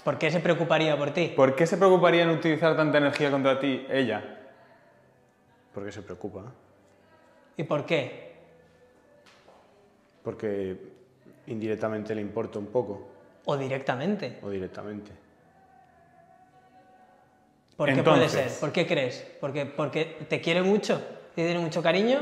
¿Por qué se preocuparía por ti? ¿Por qué se preocuparía en utilizar tanta energía contra ti, ella? Porque se preocupa. ¿Y por qué? Porque indirectamente le importa un poco. ¿O directamente? O directamente. ¿Por qué Entonces, puede ser? ¿Por qué crees? ¿Porque te quiere mucho? ¿Te tiene mucho cariño?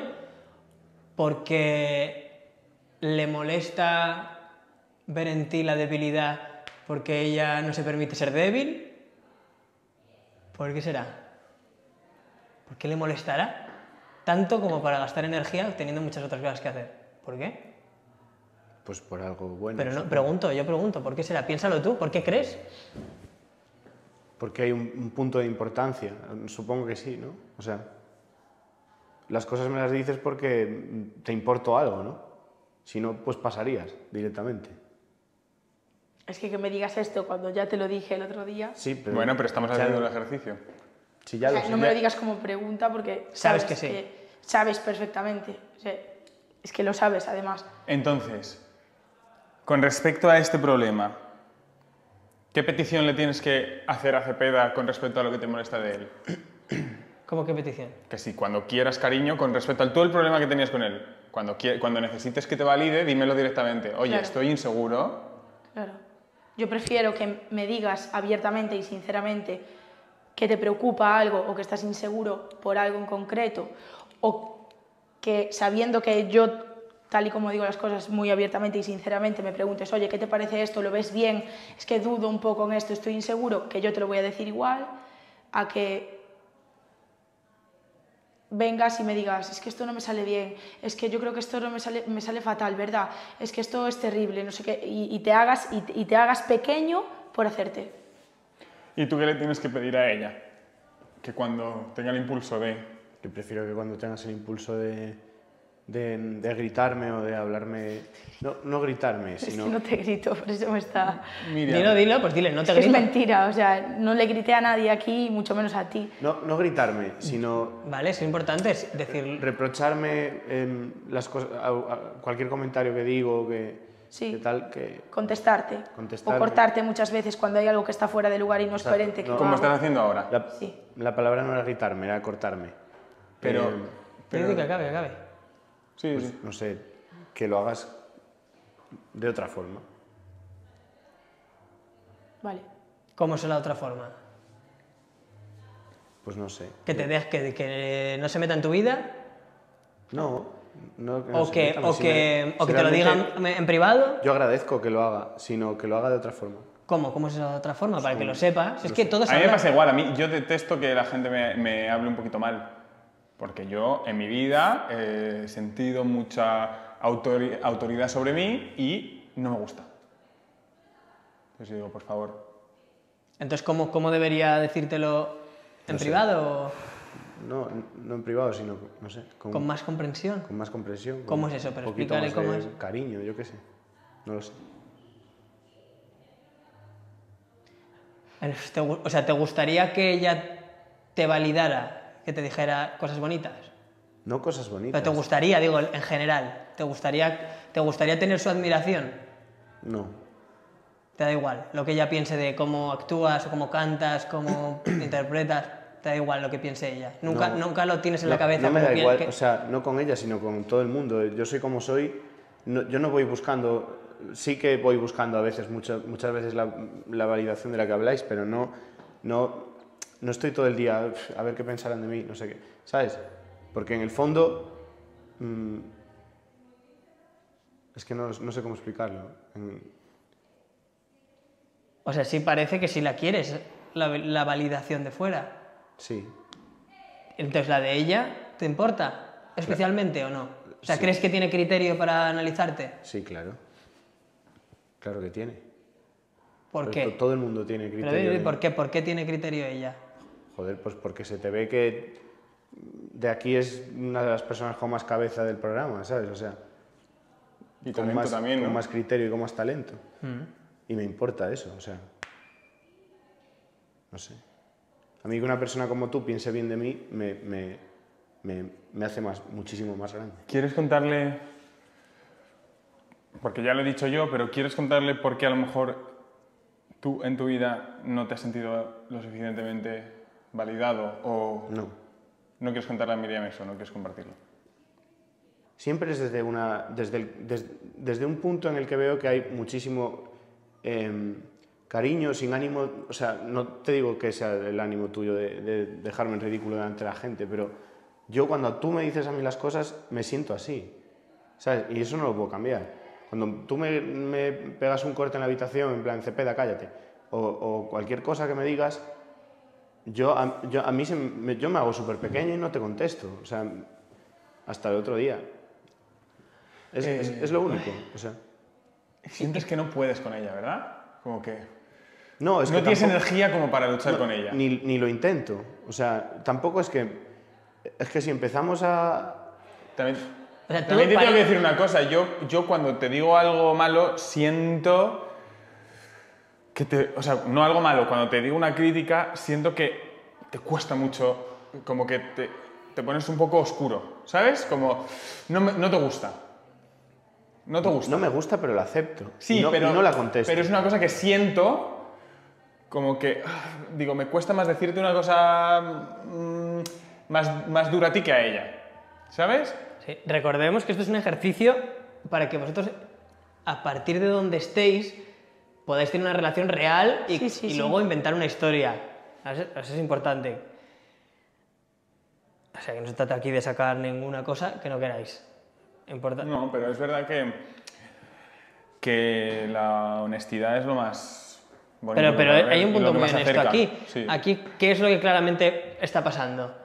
¿Porque le molesta ver en ti la debilidad porque ella no se permite ser débil? ¿Por qué será? ¿Por qué le molestará tanto como para gastar energía teniendo muchas otras cosas que hacer? ¿Por qué? Pues por algo bueno. Pero no, yo pregunto, ¿por qué será? Piénsalo tú, ¿por qué crees? Porque hay un punto de importancia, supongo que sí, ¿no? O sea, las cosas me las dices porque te importo algo, ¿no? Si no, pues pasarías directamente. Es que me digas esto cuando ya te lo dije el otro día. Sí, pero... Bueno, pero estamos haciendo el ejercicio. Sí, ya O sea, lo sé, no me ya- lo digas como pregunta porque Sabes que sí. sabes perfectamente. O sea, es que lo sabes, además. Entonces, con respecto a este problema, ¿qué petición le tienes que hacer a Cepeda con respecto a lo que te molesta de él? ¿Cómo qué petición? Que sí, cuando quieras cariño, con respecto al todo el problema que tenías con él, cuando necesites que te valide, dímelo directamente. Oye, Claro. estoy inseguro. Claro. Yo prefiero que me digas abiertamente y sinceramente que te preocupa algo o que estás inseguro por algo en concreto, o que sabiendo que yo, tal y como digo las cosas muy abiertamente y sinceramente, me preguntes, oye, ¿qué te parece esto? ¿Lo ves bien? Es que dudo un poco en esto, estoy inseguro, que yo te lo voy a decir igual, a que vengas y me digas, es que esto no me sale bien, es que yo creo que esto no me sale fatal, ¿verdad? Es que esto es terrible, no sé qué, y te hagas pequeño por hacerte. ¿Y tú qué le tienes que pedir a ella? Que cuando tenga el impulso de... Que prefiero que cuando tengas el impulso de gritarme o de hablarme... No gritarme, Es sino... que no te grito, por eso me está... Miriam, Dilo, pues dile, no te Es que es grito. mentira, o sea, no le grité a nadie aquí, mucho menos a ti. No gritarme, sino Vale, es importante decir... reprocharme las cosas, cualquier comentario que digo, Sí. que tal, que... Contestarte. Contestarme. O cortarte muchas veces cuando hay algo que está fuera de lugar y no es sea, coherente. que no- como hago. estás haciendo ahora. Sí. La palabra no era gritarme, era cortarme. Pero... Dile que acabe. Sí, Pues, sí. no sé, que lo hagas de otra forma. Vale. ¿Cómo es la otra forma? Pues no sé. ¿Que te dejes que no se meta en tu vida? No ¿O se que, meta, o si que, o si que te lo realmente- digan en privado? Yo agradezco que lo haga, sino que lo haga de otra forma. ¿Cómo es esa otra forma? Para que lo sepas. Es no que sé. todos A mí me hablan- pasa igual, yo detesto que la gente me hable un poquito mal, porque yo en mi vida he sentido mucha autoridad sobre mí y no me gusta. Entonces yo digo, por favor, Entonces, ¿cómo debería decírtelo en No sé. privado? No en privado, sino, no sé, ¿Con más comprensión? con más comprensión. ¿Cómo con es eso? Pero un poquito explícale más cómo de es. cariño, yo qué sé. No lo sé. O sea, ¿te gustaría que ella te validara, que te dijera cosas bonitas? No cosas bonitas. Pero te gustaría, digo, en general, ¿te gustaría tener su admiración? No. Te da igual lo que ella piense de cómo actúas, o cómo cantas, cómo interpretas, te da igual lo que piense ella. Nunca lo tienes en la cabeza No me como da igual, que- o sea, no con ella, sino con todo el mundo. Yo soy como soy. Yo no voy buscando, sí que voy buscando a veces, muchas veces la validación de la que habláis, pero no estoy todo el día a ver qué pensarán de mí, no sé qué, ¿sabes? Porque en el fondo, es que no sé cómo explicarlo. O sea, sí parece que si la quieres, la validación de fuera. Sí, Entonces, ¿la de ella te importa especialmente o no? O sea, Sí. ¿crees que tiene criterio para analizarte? sí, claro. Claro que tiene. ¿Por Pero qué? Todo el mundo tiene Pero criterio. dime, ¿por qué tiene criterio ella? Joder, pues porque se te ve que de aquí es una de las personas con más cabeza del programa, ¿sabes? O sea, y con talento más, también, ¿no? con más criterio y con más talento. Y me importa eso, o sea. No sé. A mí que una persona como tú piense bien de mí me hace muchísimo más grande. ¿Quieres contarle, porque ya lo he dicho yo, pero quieres contarle por qué a lo mejor ¿Tú en tu vida no te has sentido lo suficientemente validado o No. no quieres contarle a Miriam eso, no quieres compartirlo? Siempre es desde un punto en el que veo que hay muchísimo cariño, sin ánimo, o sea, no te digo que sea el ánimo tuyo de dejarme en ridículo delante de la gente, pero yo cuando tú me dices a mí las cosas me siento así, ¿sabes? Y eso no lo puedo cambiar. Cuando tú me pegas un corte en la habitación, en plan, Cepeda, cállate, o cualquier cosa que me digas, yo me hago súper pequeño y no te contesto, o sea, hasta el otro día. Es lo único, o sea. Sientes que no puedes con ella, ¿verdad? Como que No, es no que tienes tampoco, energía como para luchar con ella. ni lo intento, o sea, tampoco es que si empezamos a... También, O sea, tú también te tengo pare- que decir una cosa, yo cuando te digo algo malo siento que o sea, no algo malo, cuando te digo una crítica siento que te cuesta mucho, como que te pones un poco oscuro, ¿sabes? Como no te gusta. No te gusta. No me gusta, pero la acepto. Sí, y no, pero, y no la contesto. pero es una cosa que siento como que, digo, me cuesta más decirte una cosa más dura a ti que a ella, ¿sabes? Sí, recordemos que esto es un ejercicio para que vosotros, a partir de donde estéis, podáis tener una relación real y, Sí. luego inventar una historia. Eso es importante. O sea, que no se trata aquí de sacar ninguna cosa que no queráis. No, pero es verdad que la honestidad es lo más bonito. Pero que puede haber hay un y punto lo que muy más honesto acerca. aquí. Sí. Aquí, ¿qué es lo que claramente está pasando?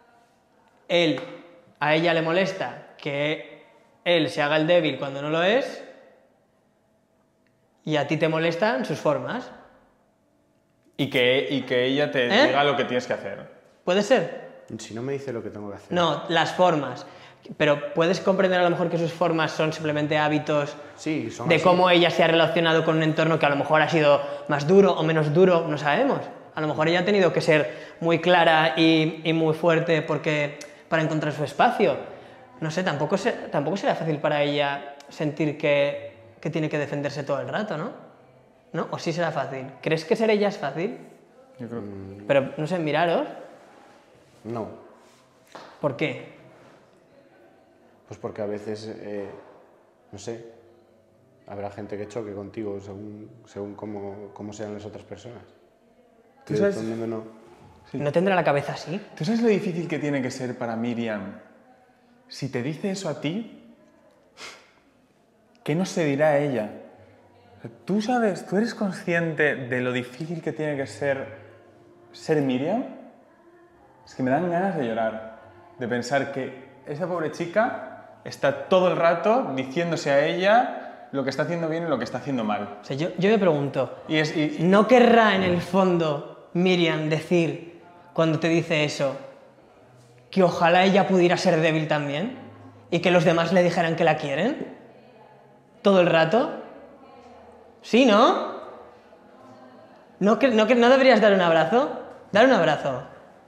A ella le molesta que él se haga el débil cuando no lo es, y a ti te molestan sus formas. Y que ella te ¿Eh? diga lo que tienes que hacer. ¿Puede ser? Si no me dice lo que tengo que hacer. No, las formas. Pero puedes comprender a lo mejor que sus formas son simplemente hábitos Sí, son de así. cómo ella se ha relacionado con un entorno que a lo mejor ha sido más duro o menos duro, no sabemos. A lo mejor ella ha tenido que ser muy clara y muy fuerte para encontrar su espacio. No sé, tampoco será fácil para ella sentir que tiene que defenderse todo el rato, ¿no? ¿No? ¿O sí será fácil? ¿Crees que ser ella es fácil? Yo creo. Pero, no sé, miraros. No, ¿Por qué? pues porque a veces, no sé, habrá gente que choque contigo según cómo sean las otras personas. ¿Tú Y sabes? todo el mundo no. ¿No tendrá la cabeza así? ¿Tú sabes lo difícil que tiene que ser para Miriam si te dice eso a ti? ¿Qué no se dirá a ella? O sea, ¿tú sabes, tú eres consciente de lo difícil que tiene que ser Miriam? Es que me dan ganas de llorar, de pensar que esa pobre chica está todo el rato diciéndose a ella lo que está haciendo bien y lo que está haciendo mal. O sea, yo me pregunto, Y ¿no querrá en el fondo Miriam decir, cuando te dice eso, que ojalá ella pudiera ser débil también? ¿Y que los demás le dijeran que la quieren? ¿Todo el rato? ¿Sí, no? ¿No deberías dar un abrazo? Dar un abrazo.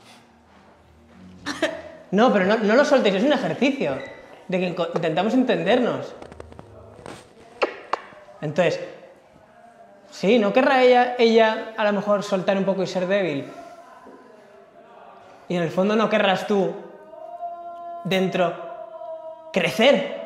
No, pero no lo soltéis, es un ejercicio de que intentamos entendernos. Entonces, sí, ¿no querrá ella a lo mejor soltar un poco y ser débil? Y en el fondo no querrás tú, dentro, crecer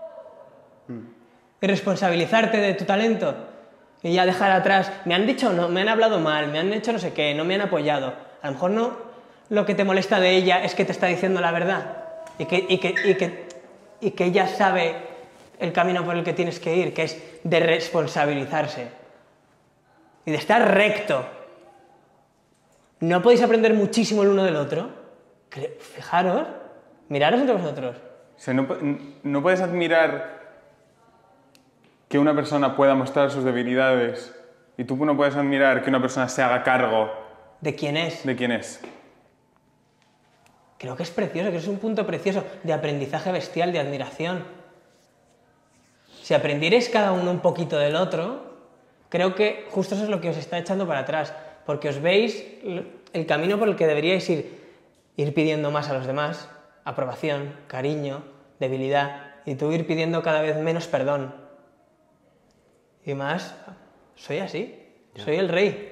y responsabilizarte de tu talento y ya dejar atrás, me han dicho no, me han hablado mal, me han hecho no sé qué, no me han apoyado. A lo mejor no, lo que te molesta de ella es que te está diciendo la verdad y que ella sabe el camino por el que tienes que ir, que es de responsabilizarse y de estar recto. ¿No podéis aprender muchísimo el uno del otro? Fijaros, miraros entre vosotros. o sea, no puedes admirar que una persona pueda mostrar sus debilidades y tú no puedes admirar que una persona se haga cargo ¿De quién es? de quién es. Creo que es precioso, que es un punto precioso de aprendizaje bestial, de admiración. Si aprendierais cada uno un poquito del otro, creo que justo eso es lo que os está echando para atrás, porque os veis el camino por el que deberíais ir pidiendo más a los demás, aprobación, cariño, debilidad, y tú ir pidiendo cada vez menos perdón. Y más, soy así. Soy el rey.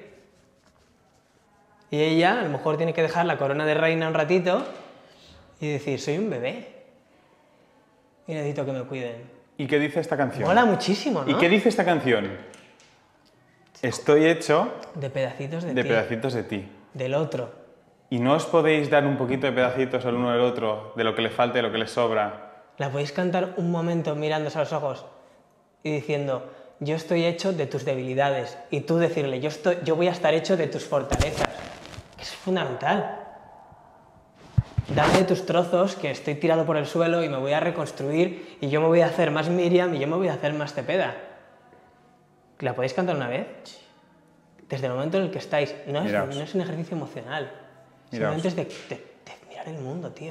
Y ella a lo mejor tiene que dejar la corona de reina un ratito y decir, soy un bebé. Y necesito que me cuiden. ¿Y qué dice esta canción? Mola muchísimo, ¿no? ¿Y qué dice esta canción? Estoy hecho De pedacitos de de ti. pedacitos de ti. Del otro. ¿Y no os podéis dar un poquito de pedacitos al uno del otro, de lo que le falta y de lo que le sobra? La podéis cantar un momento mirándose a los ojos y diciendo, yo estoy hecho de tus debilidades. Y tú decirle, yo voy a estar hecho de tus fortalezas. Eso es fundamental. Dame de tus trozos, que estoy tirado por el suelo y me voy a reconstruir y yo me voy a hacer más Miriam y yo me voy a hacer más Cepeda. ¿La podéis cantar una vez? Desde el momento en el que estáis. No es un ejercicio emocional. Miraos. Simplemente es de mirar el mundo, tío.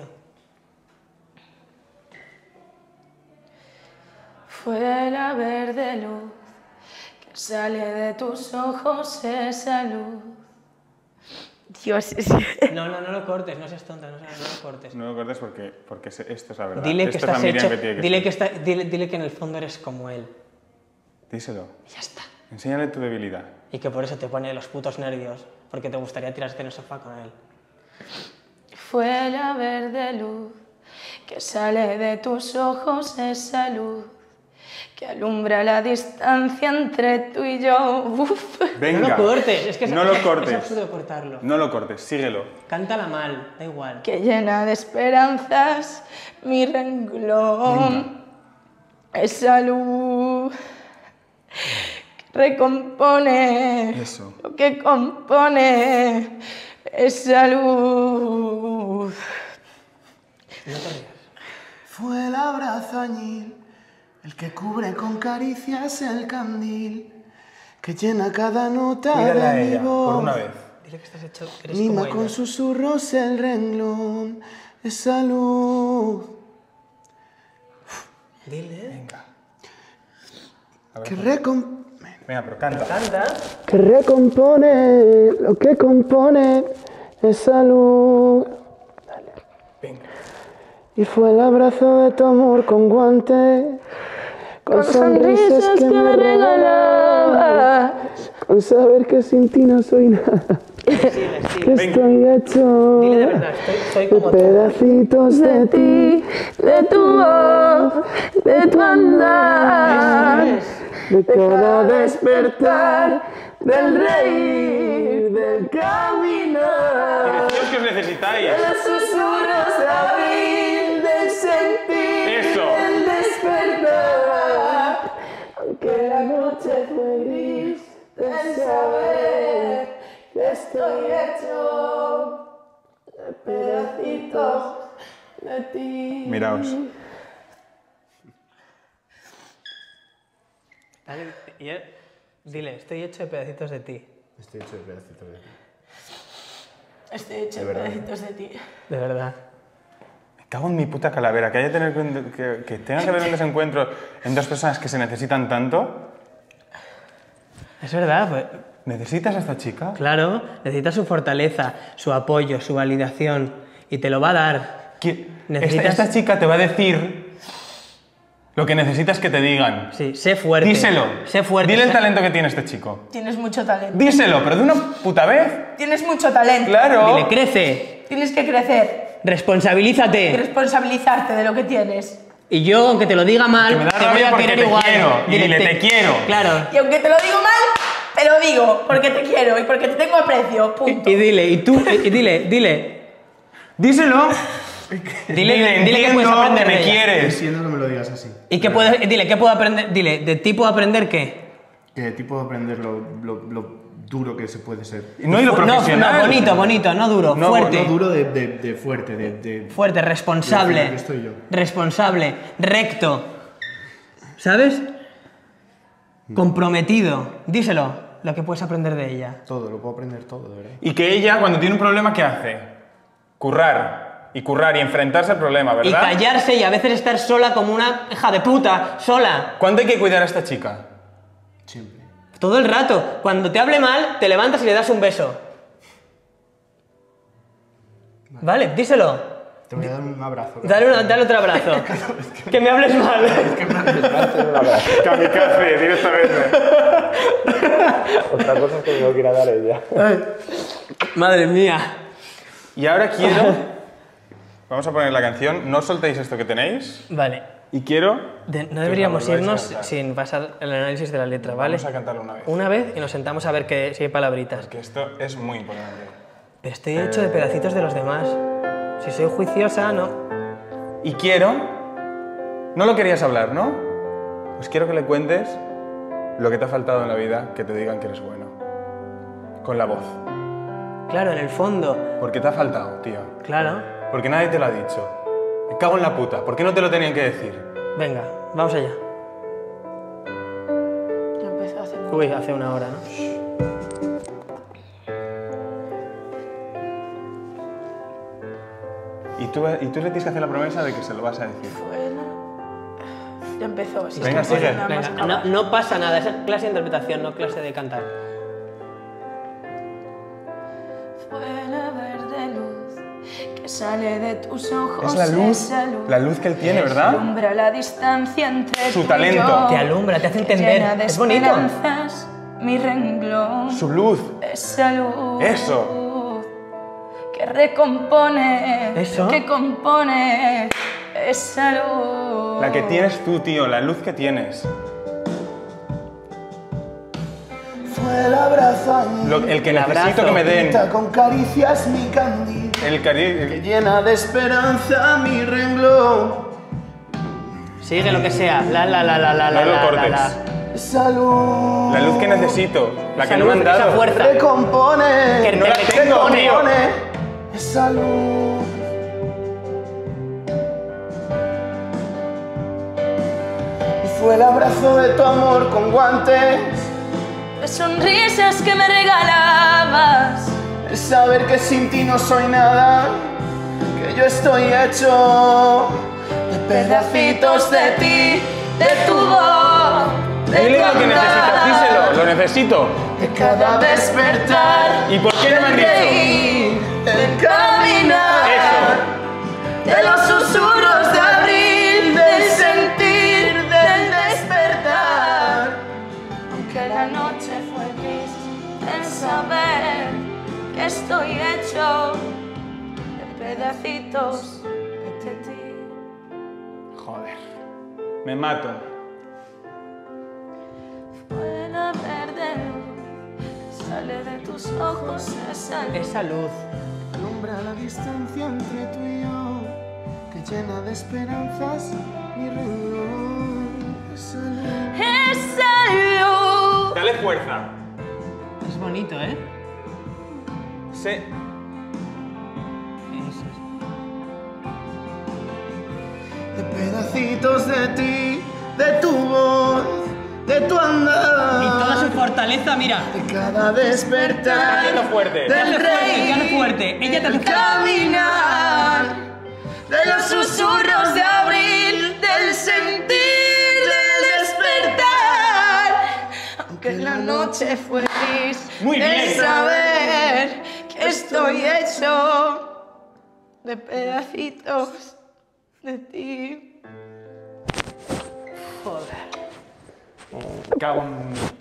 Fue la verde luz que sale de tus ojos esa luz. Dios, No lo cortes, no seas tonta, no lo cortes. No lo cortes porque esto es la verdad. Dile que Esto es la estás Miriam hecho, que tiene que dile ser. que dile que en el fondo eres como él. Díselo. Y ya está. Enséñale tu debilidad. Y que por eso te pone los putos nervios, porque te gustaría tirarte en el sofá con él. fue la verde luz que sale de tus ojos esa luz que alumbra la distancia entre tú y yo. Uf. Venga. No lo cortes, es que no lo cortes. es absurdo cortarlo. No lo cortes, síguelo. Cántala mal, da igual. Que llena de esperanzas mi renglón. Esa luz que recompone Eso. lo que compone esa luz. No te rías. Fue el abrazo añil, el que cubre con caricias el candil, que llena cada nota de mi voz. por una vez. Dile que estás hecho, que eres como Mima ella. con susurros el renglón, esa luz Dile. Venga. A ver, que recompone. venga, pero canta. Canta. Que recompone lo que compone esa luz. Venga. Y fue el abrazo de tu amor con guante, con sonrisas que me regalabas, con saber que sin ti no soy nada, que estoy hecho Dile de verdad, soy de como tú. pedacitos de ti, de tu voz, de tu andar, de cada despertar, del reír, del caminar. Deciros que os necesitáis. Los susurros de abril, del sentir, Eso. del despertar. Aunque la noche fue gris, de saber que estoy hecho de pedacitos de ti. Miraos. Dale, dile, estoy hecho de pedacitos de ti. Estoy hecho de pedacitos de ti. Estoy hecho de pedacitos de ti. De verdad. Me cago en mi puta calavera. Que que tenga que haber un desencuentro en dos personas que se necesitan tanto. Es verdad, pues, ¿Necesitas a esta chica? claro, necesitas su fortaleza, su apoyo, su validación, y te lo va a dar. Necesitas- Esta chica te va a decir lo que necesitas que te digan. Sí, sé fuerte. Díselo. Sé fuerte. Dile el sé- talento que tiene este chico. Tienes mucho talento. Díselo, pero de una puta vez. Tienes mucho talento. Claro. Dile, crece, Tienes que crecer y responsabilízate. responsabilizarte de lo que tienes. Y yo, aunque te lo diga mal, Que me da te voy rabia a porque querer te igual. quiero. Y dile, te quiero. Claro. Y aunque te lo digo mal, te lo digo porque te quiero y porque te tengo aprecio. Punto. Y dile, y tú, y dile. Díselo. Dile que entiendo puedes aprender que me de ella. quieres. Siendo que me lo digas así. ¿Y qué puedes, dile, qué puedo aprender? Dile, ¿de ti puedo aprender qué? Que de ti puedo aprender lo duro que se puede ser. No, y lo profesional. No, bonito, no duro, No, fuerte. No duro de fuerte, de Fuerte, responsable. Aquí estoy yo. Responsable, recto. ¿Sabes? Comprometido. Díselo, lo que puedes aprender de ella. todo, lo puedo aprender todo, de verdad. Y que ella, cuando tiene un problema, ¿qué hace? Currar. Y currar y enfrentarse al problema, ¿verdad? Y callarse y a veces estar sola como una hija de puta, sola. ¿Cuánto hay que cuidar a esta chica? Siempre. Todo el rato. Cuando te hable mal, te levantas y le das un beso. Vale, díselo. Te voy a dar un abrazo. Dale otro abrazo. Que me hables mal. Kamikaze, directamente. Otra cosa es que me lo quiera dar ella. Madre mía. Y ahora quiero... Vamos a poner la canción. No soltéis esto que tenéis. Vale. Y quiero... No deberíamos que la volváis a irnos cantar. sin pasar el análisis de la letra, ¿vale? Vamos a cantarlo una vez. Una vez y nos sentamos a ver si hay palabritas. Que esto es muy importante. Pero estoy hecho de pedacitos de los demás. Si soy juiciosa, no. Y quiero... No lo querías hablar, ¿no? Pues quiero que le cuentes lo que te ha faltado en la vida, que te digan que eres bueno. Con la voz. Claro, en el fondo. Porque te ha faltado, tío. Claro. Porque nadie te lo ha dicho. Me cago en la puta. ¿Por qué no te lo tenían que decir? Venga, vamos allá. Ya empezó hace Uy, hace una hora, ¿no? Y tú le tienes que hacer la promesa de que se lo vas a decir. Ya empezó. Si Venga, estoy sigue. nada más Venga, acabar. no pasa nada, es clase de interpretación, no clase de cantar. Fue la verde luz que sale de tus ojos. Es esa la luz que él tiene, ¿verdad? Alumbra la distancia entre Su tú y talento. yo. Te alumbra, te hace Llena entender. de Es bonito. esperanzas, mi renglón. Su luz. Esa luz. Eso. Que recompone. Eso. Que compone. Esa luz. La que tienes tú, tío. La luz que tienes. Fue el abrazo El que El necesito abrazo. que me den. Pinta con caricias mi candil, El que cariño. llena de esperanza mi renglón. Sigue lo que sea. La. No lo cortes. Esa luz La luz que necesito. La que Esa no me han luz, esa dado. fuerza. recompone. Que no la te tengo, recompone. tío. Esa luz. Y fue el abrazo de tu amor con guantes. De sonrisas que me regalabas. El saber que sin ti no soy nada. Que yo estoy hecho de pedacitos de ti, De tu voz. De Dile tu lo que necesitas. andar, Díselo. Lo necesito. de cada despertar. ¿Y por qué no me han dicho? reír, Del caminar. Eso. De los susurros de abril, del sentir, del despertar. Aunque la noche fue gris, el saber que estoy hecho de pedacitos de ti. Joder. Me mato. Fue la verde luz, sale de tus ojos esa luz. Esa luz. Alumbra la distancia entre tú y yo, que llena de esperanzas mi reloj. Esa luz. Esa luz. Dale fuerza. Es bonito, ¿eh? Sé. Eso. De pedacitos de ti, de tu voz, de tu andar. Y toda su fortaleza, mira. De cada despertar. Haciendo fuerte. Del Te hace fuerte, reír, te hace fuerte. Ella te hace fuerte. Caminar de los susurros de abril, del sentir, del despertar. Aunque la noche fue gris, Muy bien. el saber que estoy hecho de pedacitos de ti. Joder. Cago en...